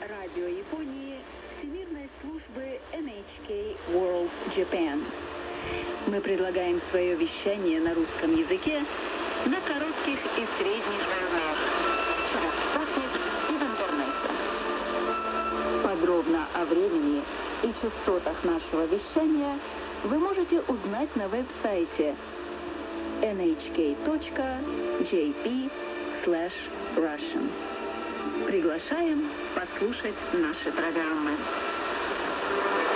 радио Японии Всемирной службы NHK World Japan. Мы предлагаем свое вещание на русском языке на коротких и средних волнах, через спутник и в интернете. Подробно о времени и частотах нашего вещания вы можете узнать на веб-сайте nhk.jp/Russian. Приглашаем послушать наши программы.